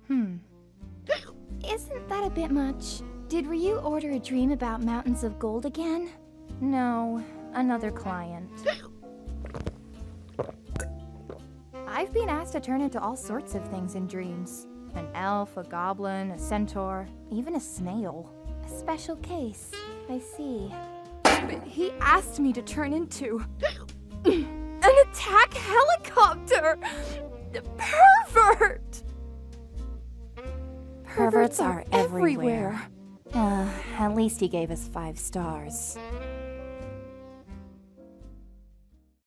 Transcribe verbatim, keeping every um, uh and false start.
Hmm. Isn't that a bit much? Did Ryu order a dream about mountains of gold again? No, another client. I've been asked to turn into all sorts of things in dreams. An elf, a goblin, a centaur, even a snail. A special case, I see. But he asked me to turn into an attack helicopter! Pervert! Perverts are everywhere. Uh, at least he gave us five stars.